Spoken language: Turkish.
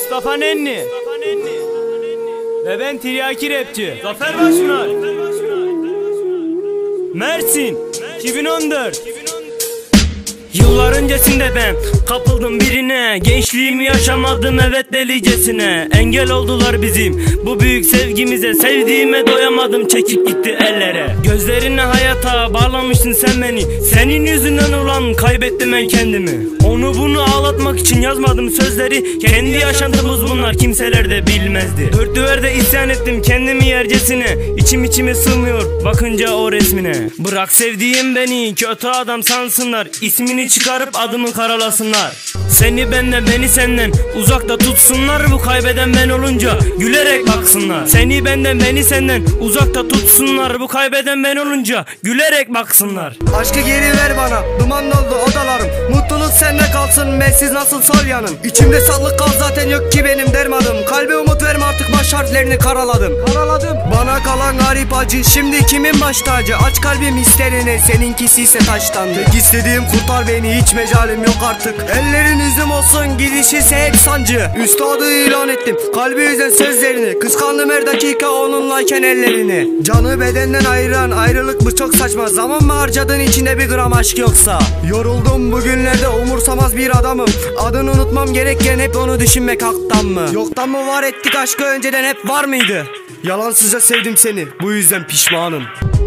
Mustafa Nenni ve ben Tiryaki Rapçi Zafer Başınar. Mersin 2014. Yıllar öncesinde ben kapıldım birine, gençliğimi yaşamadım evet delicesine. Engel oldular bizim bu büyük sevgimize, sevdiğime doyamadım çekip gitti ellere. Gözlerine hayata bağlamışsın sen beni, senin yüzünden ulan kaybettim ben kendimi. Onu bunu ağlatmak için yazmadım sözleri, kendi yaşantımız bunlar kimseler de bilmezdi. Dört düverde isyan ettim kendimi yercesine, içime sığmıyor bakınca o resmine. Bırak sevdiğim beni kötü adam sansınlar, ismini çıkarıp adımı karalasınlar. Seni benden beni senden uzakta tutsunlar, bu kaybeden ben olunca gülerek baksınlar. Seni benden beni senden uzakta tutsunlar, bu kaybeden ben olunca gülerek baksınlar. Aşkı geri ver bana, duman oldu odalarım, mutluluk sende kalsın, bensiz nasıl sol yanım. İçimde sağlık kal zaten yok ki benim dermadım, kalbe umut verme artık baş harflerini karaladım. Bana kalan garip acı şimdi kimin baş tacı, aç kalbim hislerine seninkisi ise taştan. Tek istediğim kurtar beni, hiç mecalim yok artık, ellerin üzüm olsun gidişi ise hep sancı. Üstadı ilan ettim kalbi üzen sözlerini, kıskandım her dakika onunlayken ellerini. Canı bedenden ayıran ayrılık bu çok saçma, zaman mı harcadın içinde bir gram aşk yoksa? Yoruldum bugünlerde umursamaz bir adamım, adını unutmam gerekken hep onu düşünmek haktan mı? Yoktan mı var ettik aşkı, önceden hep var mıydı? Yalansızca sevdim seni, bu yüzden pişmanım.